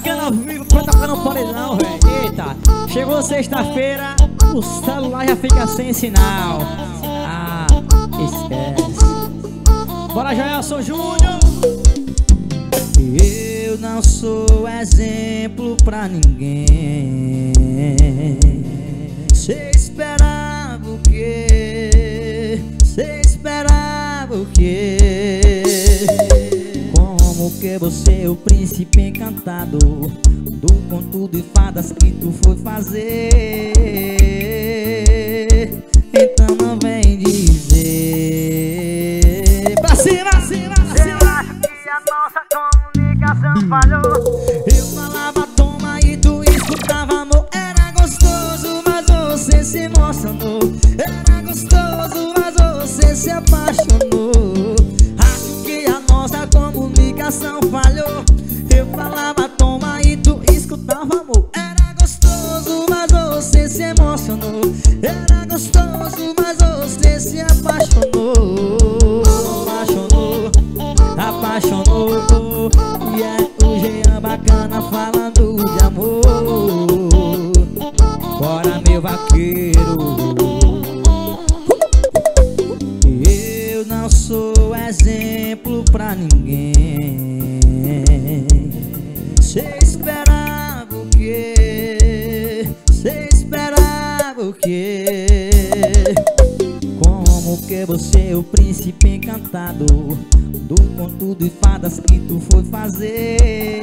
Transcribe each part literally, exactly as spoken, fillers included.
Bacana ao vivo pra tocar no paredão, velho. Eita, chegou sexta-feira, o celular já fica sem sinal. Ah, esquece. Bora, Joelson Júnior. Eu não sou exemplo pra ninguém. Cê esperava o quê? Cê esperava o quê? Como que você é o príncipe encantado do conto de fadas que tu foi fazer? Então não vem dizer. Pra cima, pra cima, pra cima. Eu acho que se a nossa comunicação falhou, Eu falava toma e tu escutava amor. Era gostoso, mas você se emocionou. Era gostoso, mas você se apaixonou. Acho que a nossa comunicação falhou. Eu falava toma e tu escutava amor. Era gostoso, mas você se emocionou. Era gostoso, mas você se apaixonou. Apaixonou, apaixonou. E é o Jean Bacana falando de amor. Bora, meu vaqueiro. Eu não sou exemplo pra ninguém. Cê esperava o quê? Cê esperava o quê? Como que você é o príncipe encantado do conto de fadas que tu foi fazer?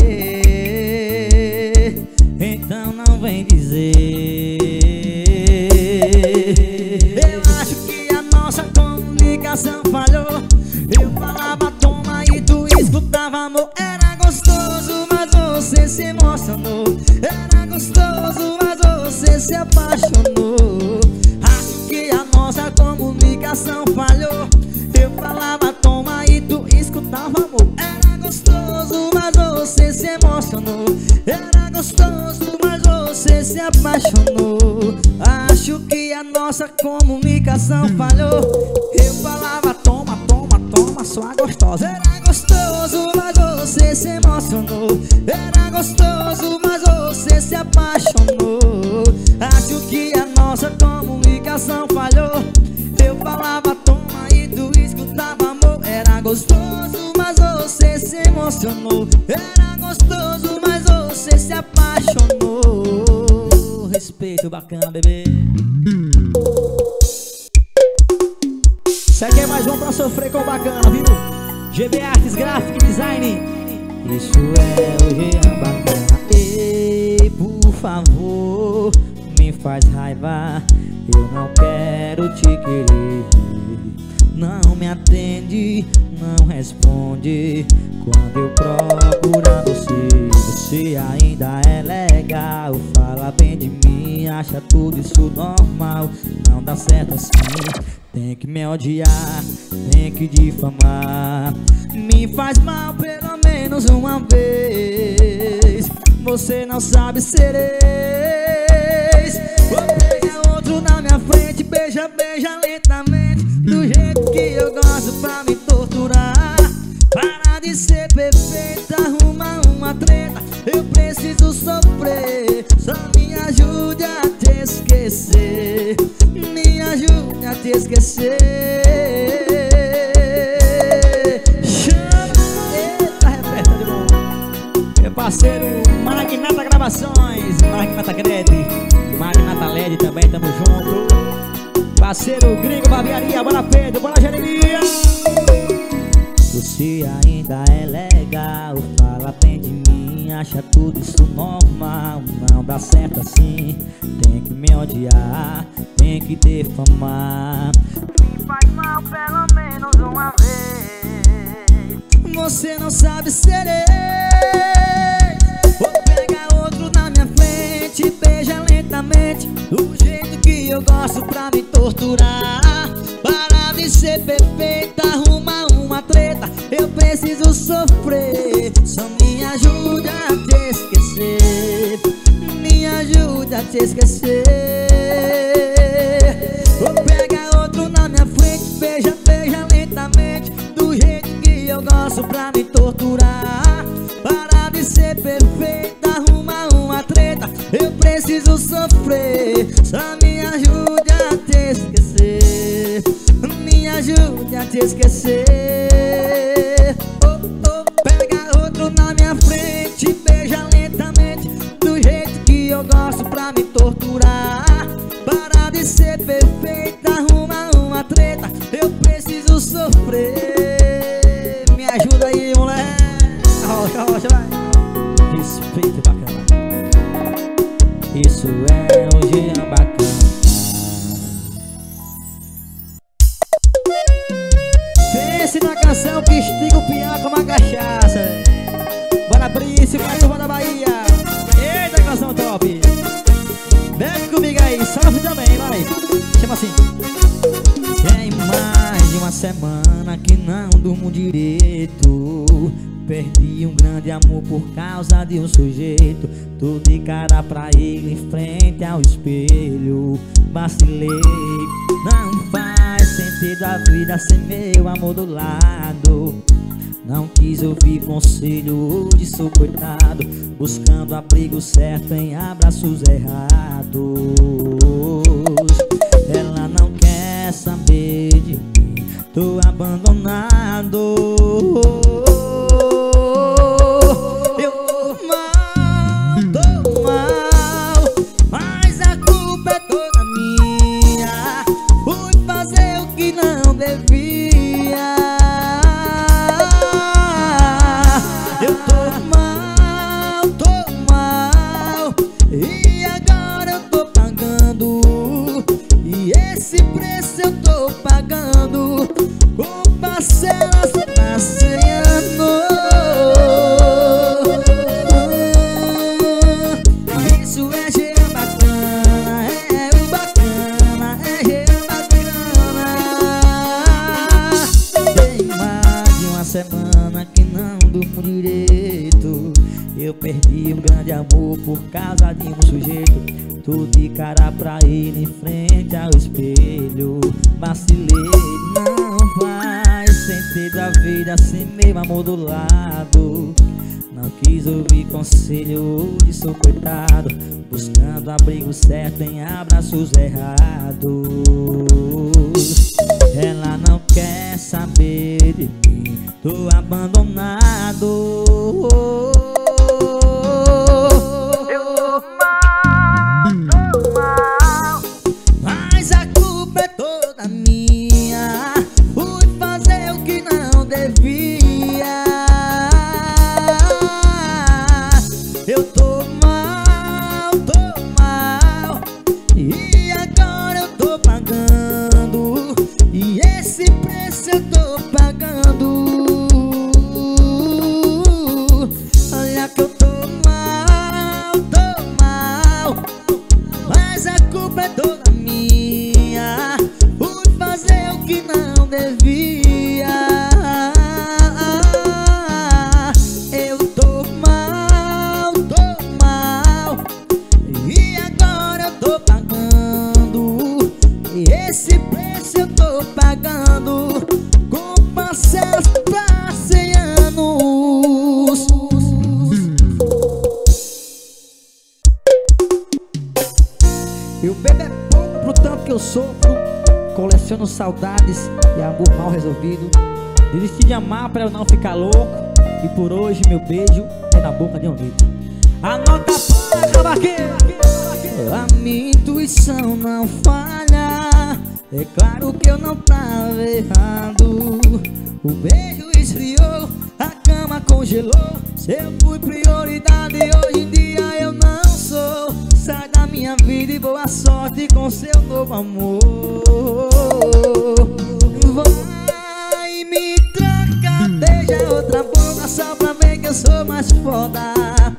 Então não vem dizer. Eu acho que a nossa comunicação falhou. Eu falava toma e tu escutava amor. Era gostoso, mas você se emocionou. Era gostoso, mas você se apaixonou. Acho que a nossa comunicação falhou. Eu falava toma e tu escutava amor. Era gostoso, mas você se emocionou. Era gostoso, mas você se apaixonou. Acho que a nossa comunicação falhou. Eu falava toma, toma, toma, sua gostosa. Era gostoso, mas você se emocionou. Era gostoso, mas você se apaixonou. Acho que a nossa comunicação falhou. Eu falava toma e tu escutava amor. Era gostoso, mas você se emocionou. Era gostoso, mas você se apaixonou. Respeito, Bacana, bebê. Isso aqui é mais um pra sofrer com Bacana, viu? G B Artes Graphic Design. Isso é o Jean Bacana. Ei, por favor, me faz raiva. Eu não quero te querer. Não me atende, não responde quando eu procurar você. Você ainda é legal, fala bem de mim, acha tudo isso normal. Não dá certo assim, tem que me odiar, tem que difamar. Me faz mal pelo menos uma vez. Você não sabe ser ex. Vou pegar outro na minha frente, beija, beija lentamente, do jeito que eu gosto pra me torturar. Para de ser perfeita, arruma uma treta. Eu preciso sofrer, só me ajude a te esquecer. Me ajude a te esquecer. Chama, eita, repeta de novo. Meu parceiro Magnata Gravações, Magnata Grede, Magnata L E D também, tamo junto. Parceiro Gringo Barbearia, bora Pedro, bora Jeremias. Você ainda é legal, fala bem de mim, acha tudo isso normal. Não dá certo assim, tem que me odiar, tem que difamar. me faz mal pelo menos uma vez. Você não sabe ser ex. Vou pegar outro na minha frente, beija lentamente, do jeito que eu gosto pra me torturar. Para de ser perfeita, arruma uma treta. Eu preciso sofrer, só me ajuda a te esquecer. Me ajuda a te esquecer. Vou pegar outro na minha frente, beija, beija lentamente, do jeito que eu gosto pra me torturar. Para de ser perfeita, Eu preciso sofrer, só me ajude a te esquecer. Me ajude a te esquecer. Oh, oh, pega outro na minha frente, beija lentamente, do jeito que eu gosto pra me torturar. Para de ser perfeita, arruma uma treta, eu preciso sofrer. Me ajuda aí, moleque. Rocha, rocha, vai. Respeito bacana. Isso é um Jean bacana. Pense na canção que estiga o pião com uma cachaça. Bora abrir esse mais turma da Bahia. Eita, canção top. Bebe comigo aí, salve também, vai. Chama assim. Tem mais de uma semana que não durmo direito. Perdi um grande amor por causa de um sujeito. Tô de cara pra ele em frente ao espelho. Vacilei, não faz sentido a vida sem meu amor do lado. Não quis ouvir conselho de sou coitado, buscando abrigo certo em abraços errados. Ela não quer saber de mim, tô abandonado. Eu tô mal, tô mal, mas a culpa é toda minha. Fui fazer o que não devia. Eu tô mal, tô mal, e agora eu tô pagando. E esse preço eu tô pagando com parcelas pra cem anos. Isso é Jean bacana, é o bacana, é Jean bacana. Tem mais de uma semana que não durmo direito. Eu perdi um grande amor por causa de um sujeito. Tô de cara pra ele em frente ao espelho. Vacilei, não faz sentido a vida sem meu amor do lado. Não quis ouvir conselho de sou coitado, buscando abrigo certo em abraços errados. Ela não quer saber de mim, tô abandonado. Eu tô mal, tô mal, Mas a culpa é toda minha. Fui fazer o que não devia. Eu tô mal, tô mal, e agora eu tô pagando. E esse preço eu tô pagando. Olha que eu tô mal, tô mal, mas a culpa é toda minha. Fui fazer o que não devia. Eu tô mal, tô mal, e agora eu tô pagando. E esse preço eu tô pagando com parcelas pra cem anos. Eu bebo é pouco pro tanto que eu sofro. Coleciono saudades e amor mal resolvido. Desisti de amar pra eu não ficar louco. E por hoje meu beijo é na boca de um litro. Anota a placa, vaqueira. A minha intuição não falha. É claro que eu não tava errado. O beijo esfriou, a cama congelou. Se eu fui prioridade, hoje em dia eu não sou. Sai da minha vida e boa sorte com seu novo amor. Vai me tranca, beija outra boca só pra ver que eu sou mais foda.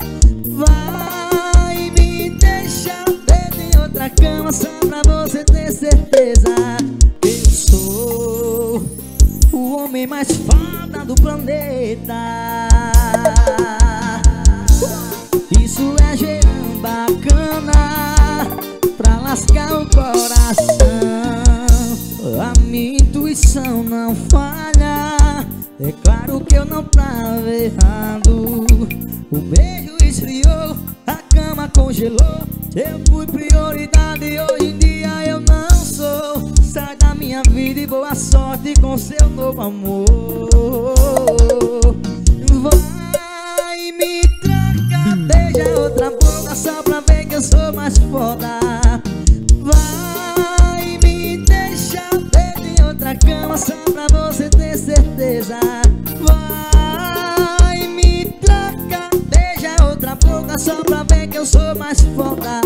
Vai me deixar dentro em outra cama só pra você ter certeza. Eu sou o homem mais foda do planeta. Isso é Jean bacana pra lascar o coração. A minha intuição não falha. É claro que eu não tava errado. O beijo esfriou, a cama congelou. gelou. Eu fui prioridade, hoje em dia eu não sou. Sai da minha vida e boa sorte com seu novo amor. Vai me trancar, beija outra boca só pra ver que eu sou mais foda. Vai me deixar deito em outra cama só pra você ter certeza. Vai me trancar, beija outra boca só pra ver que eu sou mais foda.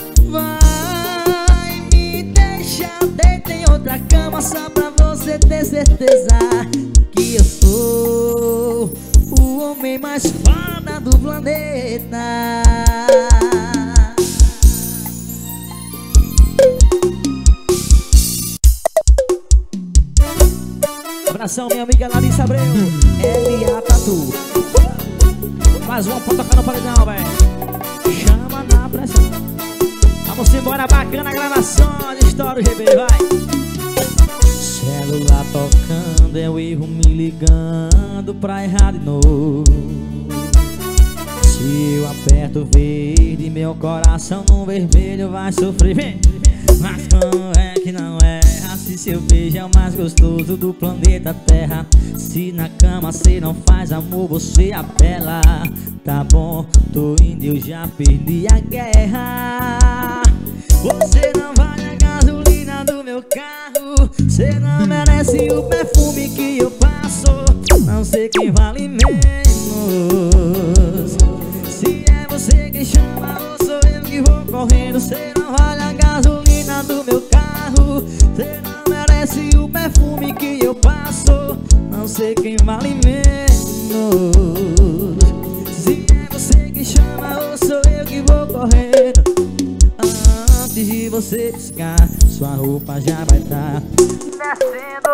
Vai me deixar deito em outra cama só pra você ter certeza que eu sou o homem mais foda do planeta. Abração, minha amiga Larissa Abreu, L A Tatu. Mais uma pra tocar no paredão, velho. Chama na pressão. Vamos embora, bacana a gravação de História G B, vai. Celular tocando, é o erro me ligando pra errar de novo. Se eu aperto verde, meu coração no vermelho vai sofrer. Vem. Mas como é que não erra? Se seu beijo é o mais gostoso do planeta Terra. Se na cama cê não faz amor, você apela. Tá bom, tô indo, eu já perdi a guerra. Você não vale a gasolina do meu carro. Cê não merece o perfume que eu passo. Não sei quem vale menos. Se é você quem chama ou sou eu que vou correndo. Cê não vale a gasolina do meu carro. Cê não merece o perfume que eu passo. Não sei quem vale menos. Se é você que chama ou sou eu que vou correndo. Antes de você piscar, sua roupa já vai estar descendo.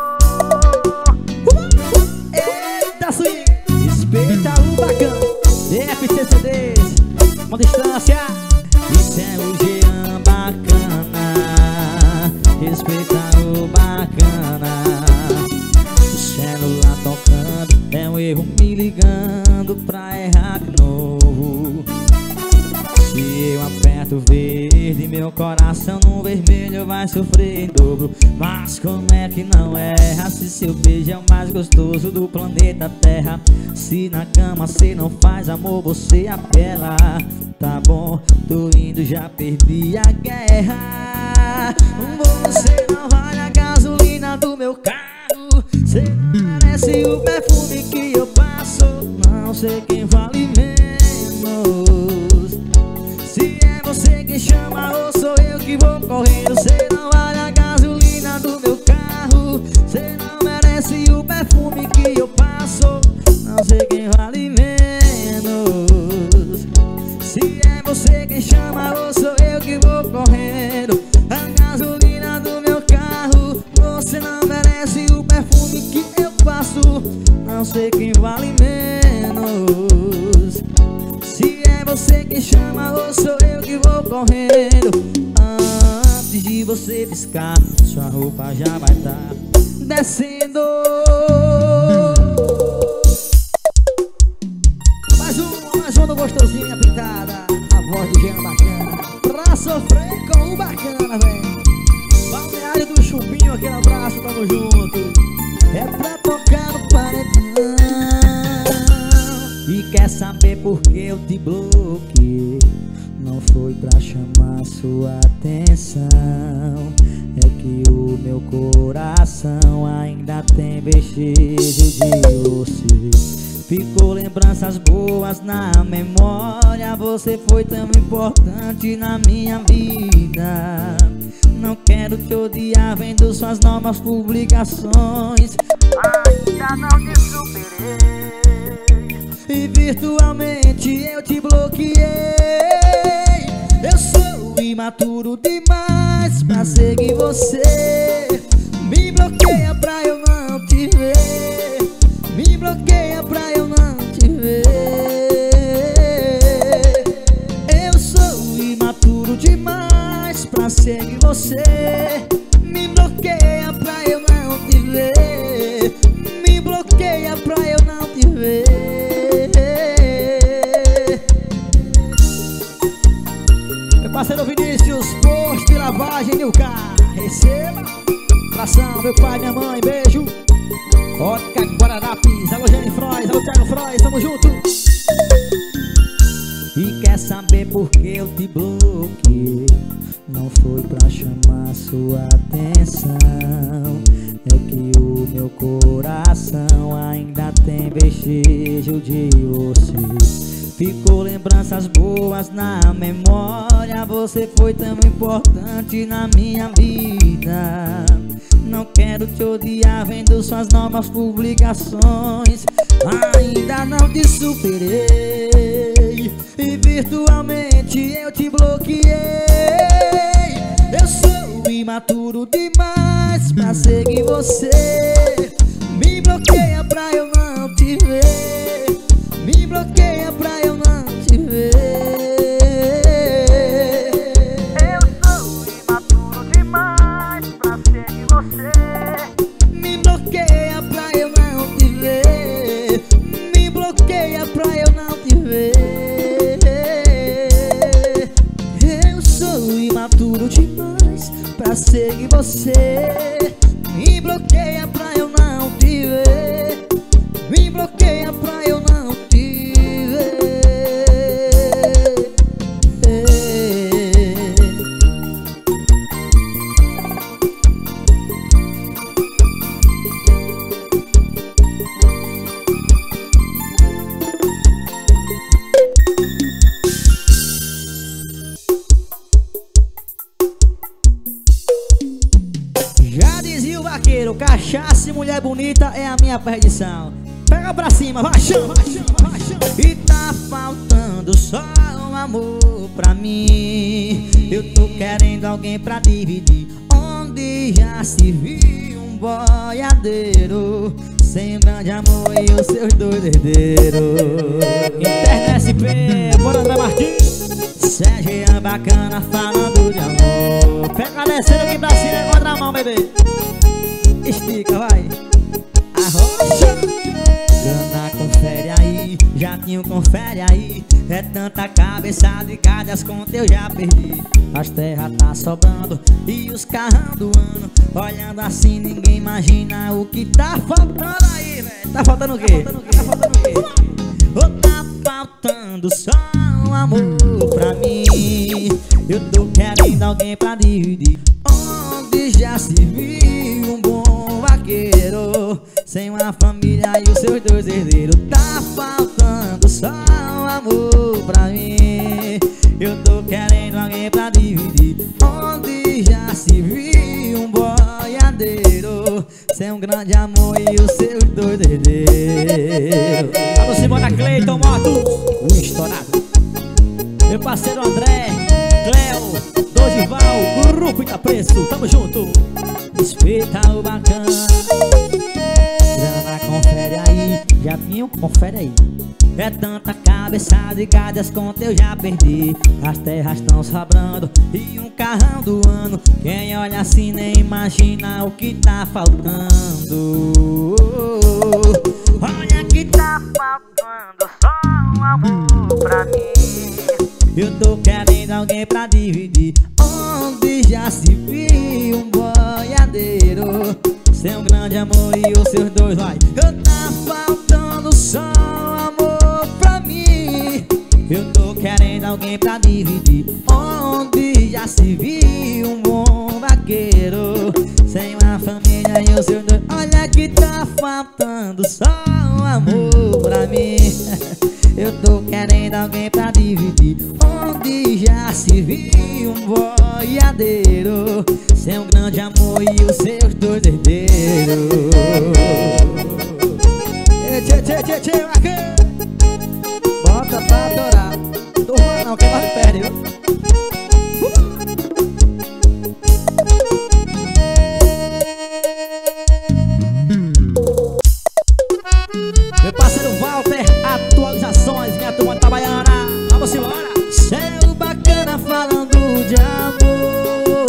Eita, swing! Respeita o bacana. F C C Ds, uma distância. Isso é o Jean bacana. Respeita o bacana. O celular tocando, é um erro me ligando pra errar de novo. Se eu aperto verde, meu coração no vermelho vai sofrer em dobro. Mas como é que não erra? Se seu beijo é o mais gostoso do planeta Terra. Se na cama cê não faz amor, você apela. Tá bom, tô indo, já perdi a guerra. Você não vale a gasolina do meu carro. Cê não merece o perfume que eu passo. Não sei quem vale menos. Se é você que chama ou sou eu que vou correndo. Cê não vale a gasolina do meu carro. Cê não merece o perfume que eu passo. Não sei quem vale menos. Se é você quem chama ou sou eu que vou correndo. A gasolina do meu carro. Você não merece o perfume que eu passo. Não sei quem vale menos. Se é você que chama ou sou eu que vou correndo. Antes de você piscar, sua roupa já vai estar descendo. Mais um, mais um do gostosinho pintada. A voz de Jean bacana. Pra sofrer com o bacana, velho. Balneário do Chupinho, aquele abraço, tamo junto. É pra tocar no paredão. E quer saber por que eu te bloqueei? Não foi pra chamar sua atenção. É que o meu coração ainda tem vestígio de você. Ficou lembranças boas na memória. Você foi tão importante na minha vida. Não quero te odiar vendo suas novas publicações. Ainda não te superei. E virtualmente eu te bloqueei. Eu sou imaturo demais pra seguir você. Me bloqueia pra eu não te ver. Me bloqueia pra eu não te ver. Eu sou imaturo demais pra seguir você. Me bloqueia pra eu não te ver. Me bloqueia pra eu não te ver. meu pai, minha mãe, beijo. Ótica Guararapes, alô Jenny Frois, alô Thiago Frois, tamo junto. E quer saber por que eu te bloqueei? Não foi pra chamar sua atenção, é que o meu coração ainda tem vestígio de você. Ficou lembranças boas na memória, você foi tão importante na minha vida. Não quero te odiar vendo suas novas publicações. Ainda não te superei e virtualmente eu te bloqueei. Eu sou imaturo demais pra seguir você. Me bloqueia pra eu não te ver. Me bloqueia pra eu não te ver. Eu sou imaturo demais pra seguir você. Me bloqueia pra eu não te ver. Me bloqueia pra eu não te ver. Eu sou imaturo demais pra seguir você. Me bloqueia pra eu não te ver. Me bloqueia pra eu não te ver. Já dizia o vaqueiro, cachaça e mulher bonita é a minha perdição. Pega pra cima, vai chão, vai chão, vai chão. E tá faltando só um amor pra mim. Eu tô querendo alguém pra dividir, onde já se viu um boiadeiro, sem um grande amor e os seus dois herdeiros. Interna S P, bora André Martins. Sérgio bacana falando de amor. Pega descendo aqui pra cima, contra a mão, bebê. Estica, vai. Arrocha. Gana, confere aí. Jatinho, confere aí. É tanta cabeçada de cada as contas eu já perdi. As terras tá sobrando e os carrão do ano. Olhando assim ninguém imagina o que tá faltando aí, velho. Tá faltando o quê? Tá faltando o quê? Tá faltando o quê? Oh, tá faltando só um amor pra mim. Eu tô querendo alguém pra dividir, onde já se viu um bom vaqueiro, sem uma família e os seus dois herdeiros. Tá faltando só um amor pra mim. Eu tô querendo alguém pra dividir, onde já se viu um boiadeiro, sem um grande amor e os seus dois herdeiros. Alô Simona Cleiton Motos, o estourado. Meu parceiro André, Cleo, Dorival, Grupo Itapreço, tamo junto. Respeita o bacana. Grana, confere aí. Jatinho, confere aí. É tanta cabeçada e cada as contas eu já perdi. As terras tão sobrando e um carrão do ano. Quem olha assim nem imagina o que tá faltando. Olha que tá faltando só um amor pra mim. Eu tô querendo alguém pra dividir, onde já se viu um boiadeiro, sem um grande amor e os seus dois, vai. Eu tá faltando só um amor pra mim. Eu tô querendo alguém pra dividir, onde já se viu um bom vaqueiro, sem uma família e os seus dois. Olha que tá faltando só um amor pra mim. Eu tô querendo alguém pra dividir, onde já se viu um boiadeiro, sem um grande amor e os seus dois herdeiros. Tchê, tchê, tchê, tchê, bacana. Bota pra adorar. Turma não, quem mais perde, viu? Meu parceiro Walter, atualizações, minha turma tá baiana. Vamos embora. Céu bacana falando de amor.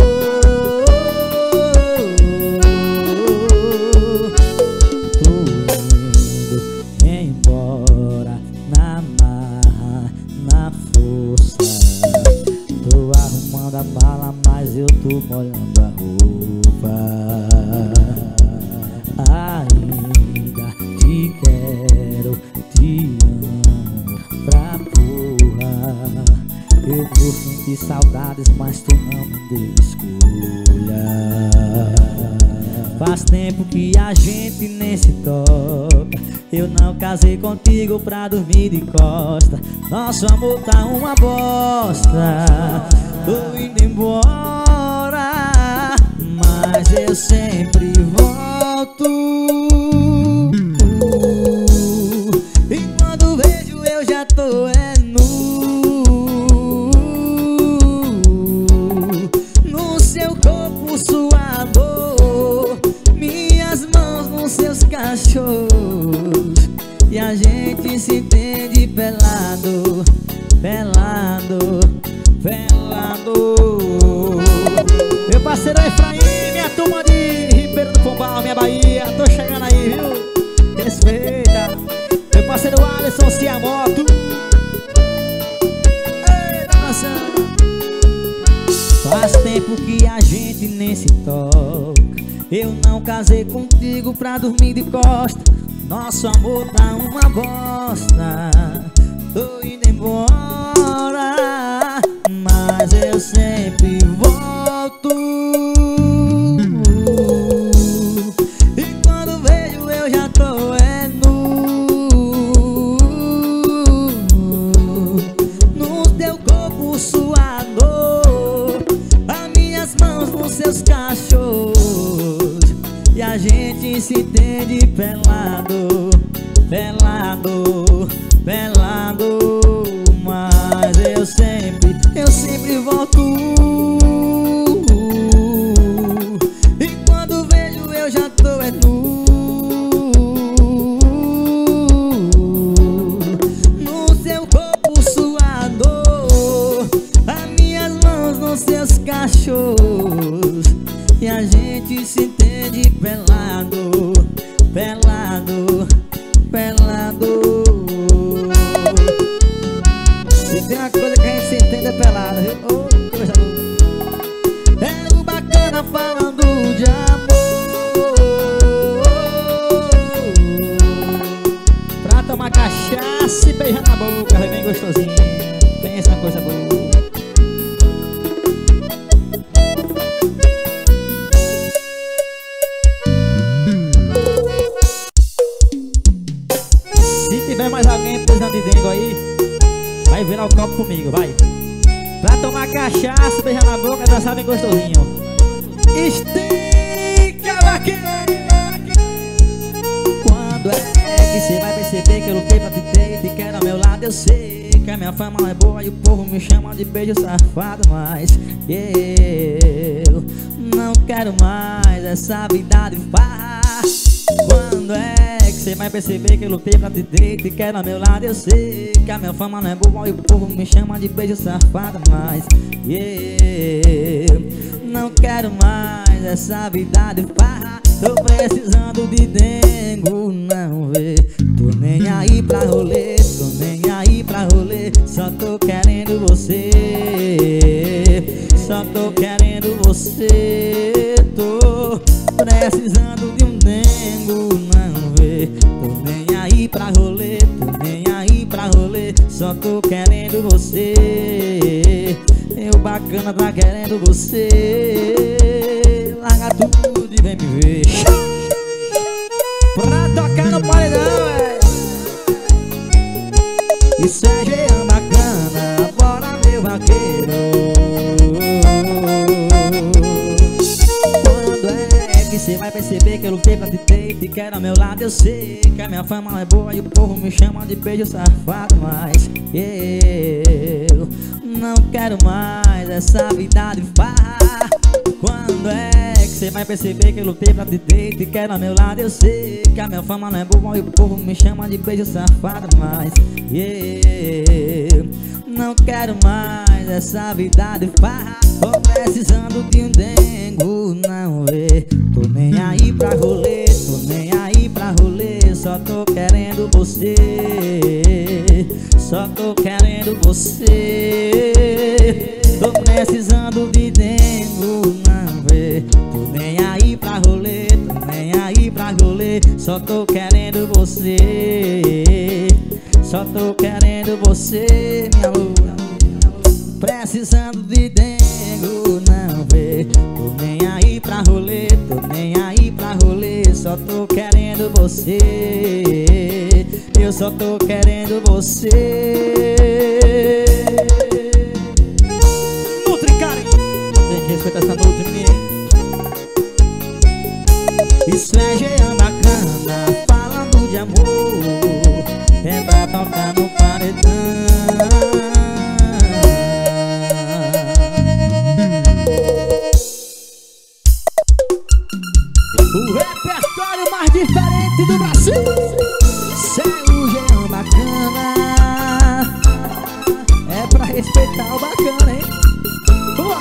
Tô indo embora na marra, na força. Tô arrumando a bala, mas eu tô molhando a roupa. te amo pra porra. Eu vou sentir saudades, mas tu não me deu escolha. Faz tempo que a gente nem se toca. Eu não casei contigo pra dormir de costa. Nosso amor tá uma bosta. Tô indo embora, mas eu sempre volto. E quando vejo eu já tô é nu. No seu corpo suador, minhas mãos nos seus cachorros. E a gente se entende pelado, pelado, pelado. Meu parceiro Efraim, minha turma de Ribeiro do Pombal, minha Bahia, tô chegando aí, viu? Respeita. Meu parceiro Alisson Ciamoto. Eita, nação. Faz tempo que a gente nem se toca. Eu não casei contigo pra dormir de costa. Nosso amor tá uma bosta. Tô indo embora, mas eu sempre volto. E quando vejo eu já tô é nu. No teu corpo suador, as minhas mãos nos seus cachorros. E a gente se entende pelado, pelado, pelado. Mas eu sempre, eu sempre volto. E quando vejo eu já tô é nu. No seu corpo suador, as minhas mãos nos seus cachorros. E a gente se entende pelado, pelado, pelado. Se tem uma coisa que a gente se entende é pelado, viu? Oh, coisa boa. É o bacana falando de amor. Pra tomar cachaça e beijar na boca, é bem gostosinho. Pensa uma coisa boa. Mais alguém precisando de dengo aí, vai virar o copo comigo, vai. Pra tomar cachaça, beijar na boca, dançar bem gostosinho. Estica a vaqueira. Quando é que você vai perceber que eu lutei pra te ter e te quero ao meu lado? Eu sei que a minha fama não é boa e o povo me chama de beijo safado, mas eu não quero mais essa vida de farra. Quando é que você vai perceber que eu lutei pra te ter e te quero ao meu lado? Eu sei que a minha fama não é boa e o povo me chama de beijo safado, mas eu não quero mais essa vida de farra. Tô precisando de dengo, não vê. Tô nem aí pra rolê, tô nem aí pra rolê. Só tô querendo você, só tô querendo você. Tô precisando de um dengo, não vê. Tô nem aí pra rolê, tô nem aí pra rolê. Só tô querendo você. Eu bacana tá querendo você. Larga tudo e vem me ver. Pra tocar no paredão, é. Isso é Jean bacana, bora meu vaqueiro. Você vai perceber que eu lutei pra te ter e te quero ao meu lado. Eu sei que a minha fama não é boa e o povo me chama de beijo safado, mas eu não quero mais essa vida de farra. Quando é que você vai perceber que eu lutei pra te ter e te quero ao meu lado? Eu sei que a minha fama não é boa e o povo me chama de beijo safado, mas eu não quero mais essa vida de farra. Tô precisando de um dengo, não vê. Tô nem aí pra rolê, tô nem aí pra rolê. Só tô querendo você, só tô querendo você. Tô precisando de dengo, não vê. Tô nem aí pra rolê, tô nem aí pra rolê. Só tô querendo você, Só tô querendo você, minha lua. Precisando de dengo, não vê. Tô nem aí pra rolê, tô nem aí pra rolê. Só tô querendo você. Eu só tô querendo você. Nutri, cara, tem que respeitar essa Nutri, menino. Isso é Jean bacana, falando de amor. É pra tocar no paredão. O repertório mais diferente do Brasil. Isso é o Jean bacana. É pra respeitar o bacana, hein? Boa.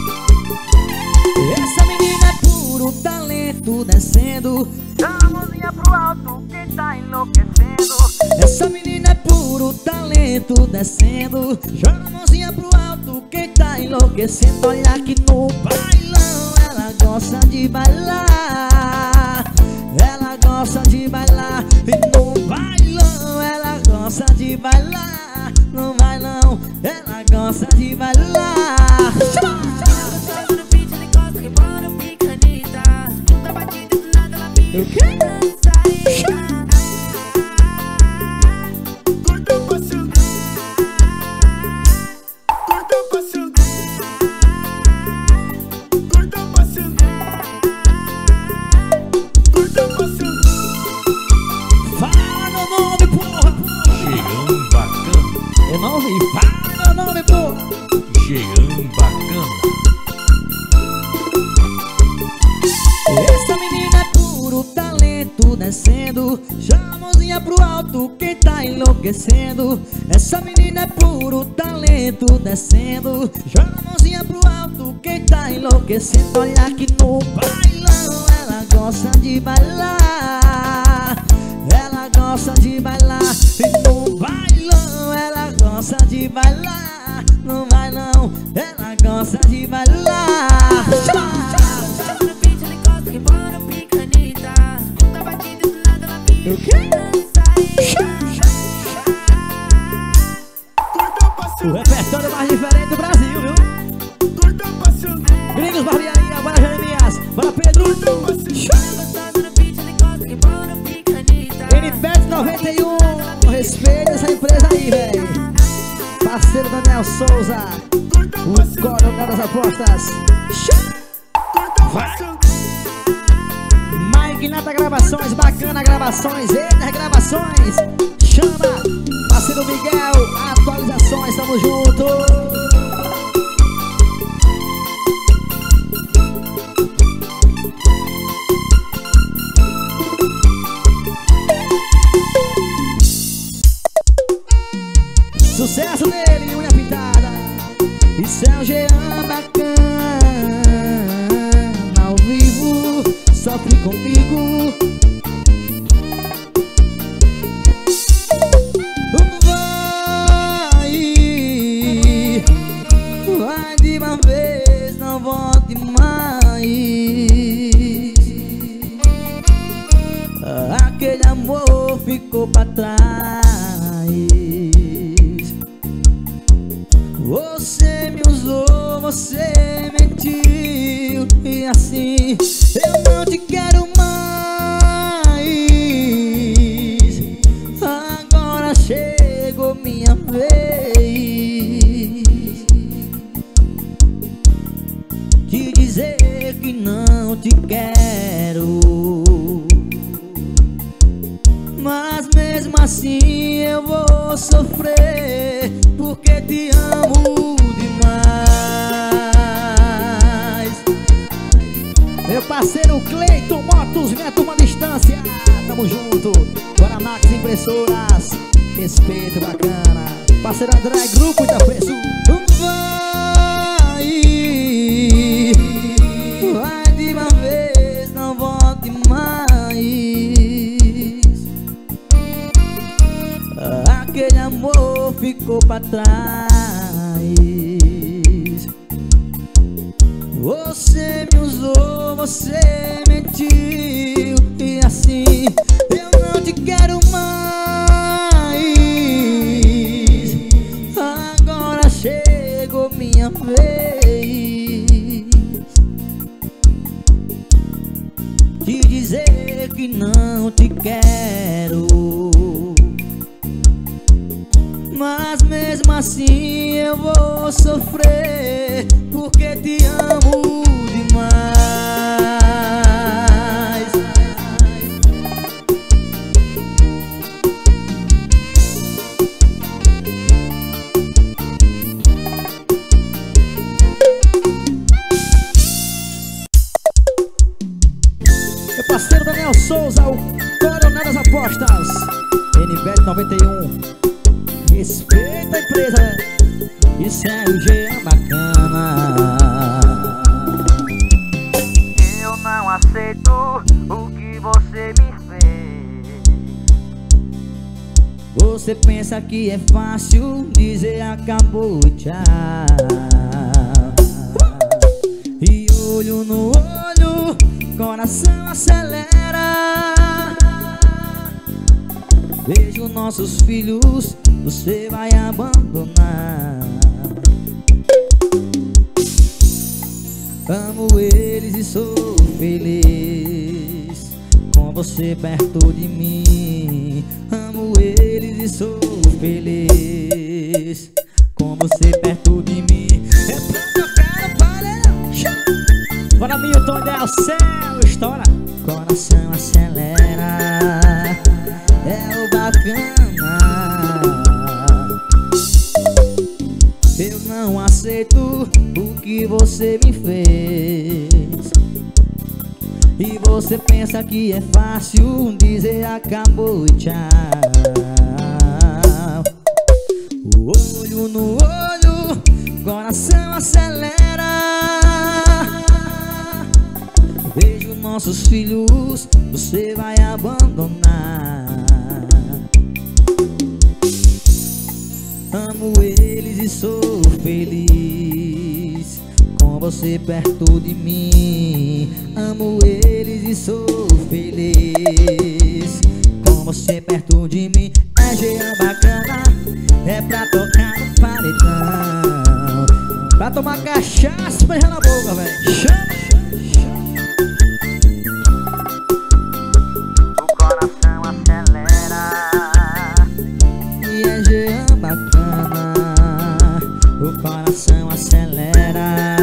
Essa menina é puro talento descendo. Joga a mãozinha pro alto, quem tá enlouquecendo. Essa menina é puro talento descendo. Joga a mãozinha pro alto, quem tá enlouquecendo. Olha aqui no bailão, ela gosta de bailar. Ela gosta de bailar. E no bailão ela gosta de bailar. No bailão ela gosta de bailar. O quê? Essa menina é puro talento descendo. Joga a mãozinha pro alto, quem tá enlouquecendo. Essa menina é puro talento descendo. Joga a mãozinha pro alto, quem tá enlouquecendo. Olha aqui no bailão, ela gosta de bailar. Ela gosta de bailar. E no bailão ela gosta de bailar. No bailão ela gosta de bailar. O quê? O repertório mais diferente do Brasil, viu? Gringos, barbearia, bora Jeremias, bora Pedro. N B E T noventa e um, respeita essa empresa aí, velho. Parceiro Daniel Souza, o coronel das apostas. Vai! Nata Gravações, bacana gravações, Eder Gravações. Chama, parceiro Miguel, atualizações, tamo junto. Sucesso dele, unha pintada. Isso é um Jean bacana, ao vivo. Sofre comigo. Vai, vai de uma vez, não volte mais. Aquele amor ficou pra trás. Você me usou, você mentiu. E assim eu não te quero mais. Agora chegou minha vez de dizer que não te quero. Mas mesmo assim eu vou sofrer, porque te amo demais. Meu parceiro Cleiton Motos, minha turma à distância, tamo junto. Guaramax Impressoras, respeito bacana. Parceiro André, grupo de apreço. Vai, vai de uma vez, não volte mais. Aquele amor ficou pra trás. Você me usou, você mentiu. E assim eu não te quero mais. mas mesmo assim eu vou sofrer, porque te amo demais. Meu parceiro Daniel Souza, o Coronel das Apostas, N B L noventa e um. Respeita a empresa, isso é o Jean bacana. Eu não aceito o que você me fez. Você pensa que é fácil dizer acabou, tchau. E olho no olho, coração acelera. Vejo nossos filhos, você vai abandonar. Amo eles e sou feliz com você perto de mim. Amo eles e sou feliz com você perto de mim. É pra tocar no paredão. Bora Milton Del Céu, estoura. Coração acelera, é o bacana. Eu não aceito o que você me fez. E você pensa que é fácil dizer acabou e tchau. O olho no olho, coração acelera. Vejo nossos filhos, você vai abandonar. Amo eles e sou feliz com você perto de mim. Amo eles e sou feliz com você perto de mim. É Jean bacana, é pra tocar no paredão, pra tomar cachaça e beijar na boca, velho. Chama! O coração acelera. E é Jean bacana, o coração acelera.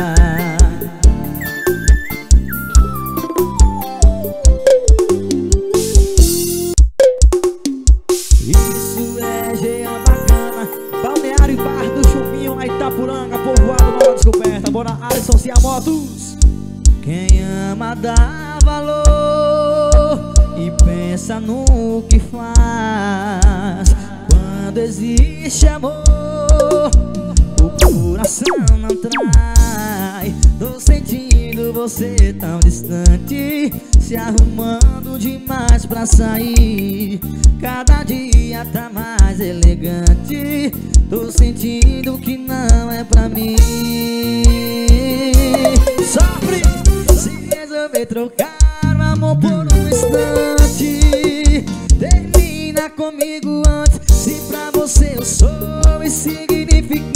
Isso é Jean bacana. Balneário e Bar do Chumbinho, na Itapuranga, povoado Nova Descoberta. Bora Alisson Ciamotos. Quem ama dá valor e pensa no que faz. Quando existe amor, o coração não trai. Tô sentindo você tão distante, se arrumando demais pra sair. Cada dia tá mais elegante. Tô sentindo que não é pra mim. Sofre se resolver trocar o amor por um instante. Termina comigo antes, se pra você eu sou insignificante.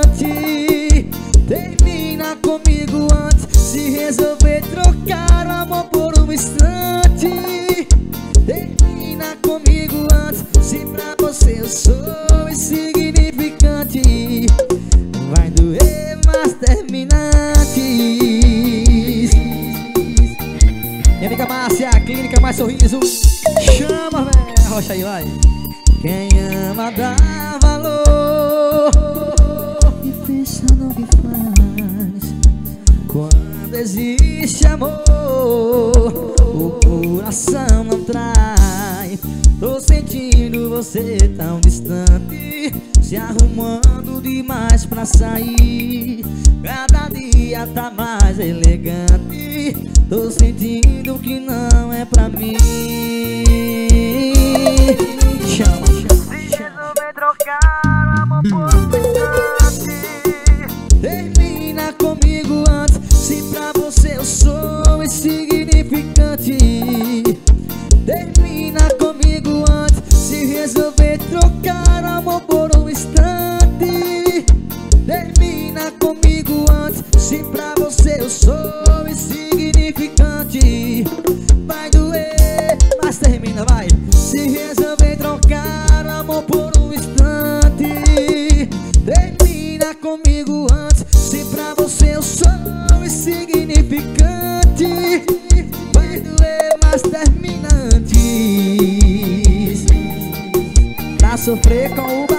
Termina comigo antes, se resolver trocar o amor por um instante. Termina comigo antes, se pra você eu sou insignificante. Vai doer, mas termina antes. Minha amiga Márcia, Clínica Mais Sorriso. Chama, velho, rocha aí, vai. Quem ama dá valor e pensa no que faz. Quando existe amor, o coração não trai. Tô sentindo você tão distante, se arrumando demais pra sair. Cada dia tá mais elegante. Tô sentindo que não é pra mim. Chama, chama, Se resolver trocar o amor por um instante. termina comigo antes, se pra você eu sou insignificante. Termina comigo antes, se resolver trocar o amor por um instante. Termina comigo antes, se pra você eu sou insignificante. Vai doer, mas termina, vai. Se resolver trocar o amor por um instante. sofrer com o